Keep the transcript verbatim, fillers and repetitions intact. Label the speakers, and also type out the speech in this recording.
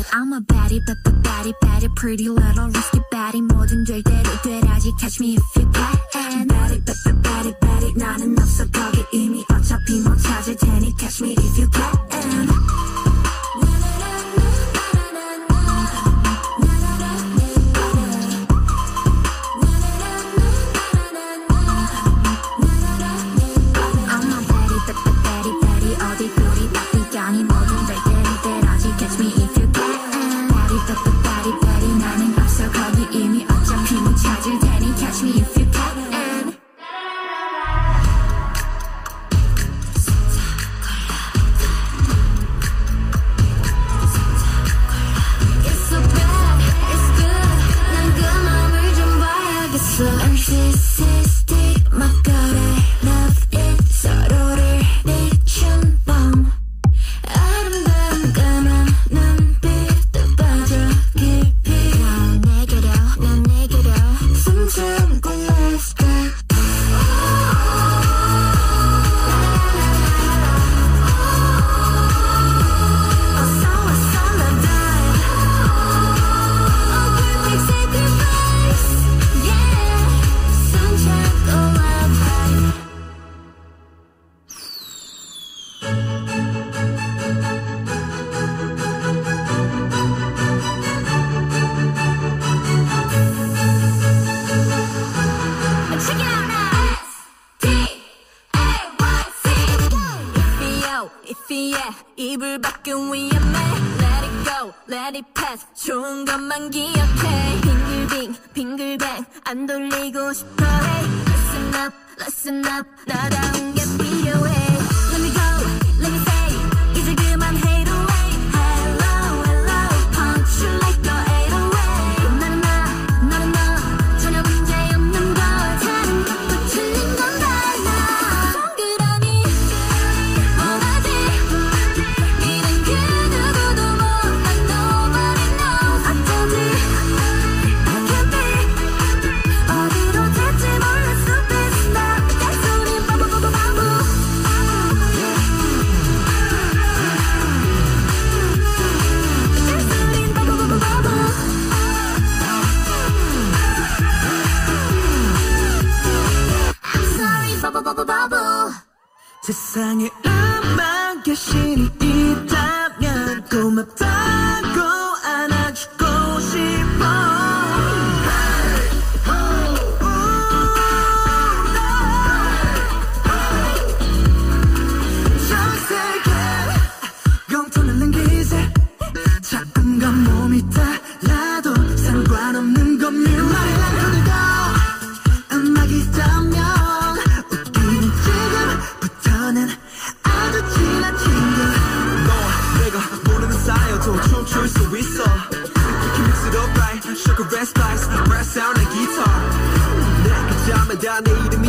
Speaker 1: I'm a baddie, but the baddie, baddie, pretty little risky baddie. 뭐든 될 대로 되라지. Catch me if you can. Baddie, but the baddie, baddie. 나는 없어 거기 이미 어차피 못 찾을 테니. Catch me if you can.
Speaker 2: 입을 밖은 위험해. Let it go, let it pass. 좋은 것만 기억해. 빙글빙, 빙글뱅 안 돌리고 싶어 해. Listen up, listen up. 나다운 게 필요해. Let me go, let me say. 이제 그만 hate away. Hello, hello. Punch you like the eight oh eight. 나는 나, 너는 너. 전혀 문제 없는 걸. 다른 것도 틀린 건 달라. 동그라미 원하지. 이런 그 누구도 못한 nobody knows. 어쩌지 I can't be. 어디로 될지 몰라 superstar. 잔소리 바보바보 바보. 잔소리 바보바보 바보. I'm sorry 바보바보 바보.
Speaker 3: 세상에 음악의 신이 있다면 고맙다고 안아주고 싶어. 전 세계 영토는 기세. 작은 건 몸이 달라도 상관없는 건 뮤직만 그리고 음악이라면 웃기는 지금부터는 아주 친한 친구. 너와 내가 모르는 사이여도 춤출 수 있어. You can mix it up right. Sugar red spice, brass sound and guitar. 내가 잠에다 내 이름이